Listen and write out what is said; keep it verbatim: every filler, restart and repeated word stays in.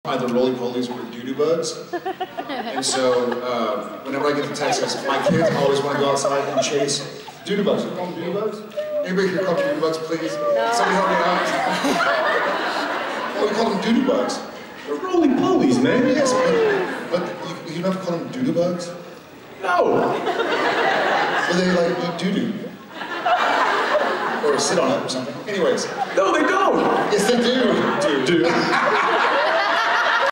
either roly-polies or doo-doo bugs. And so, uh, whenever I get to Texas, my kids always want to go outside and chase doo-doo bugs. You call them doo-doo bugs? Anybody here call them doo-doo bugs, please? No. Somebody help me out. Well, we call them doo-doo bugs. They're roly-polies, man. Yes, but, but you, you never call them doo-doo bugs? No. Well, they like eat doo-doo. Or sit on it or something. Anyways. No, they don't. Yes, they do. Do. do.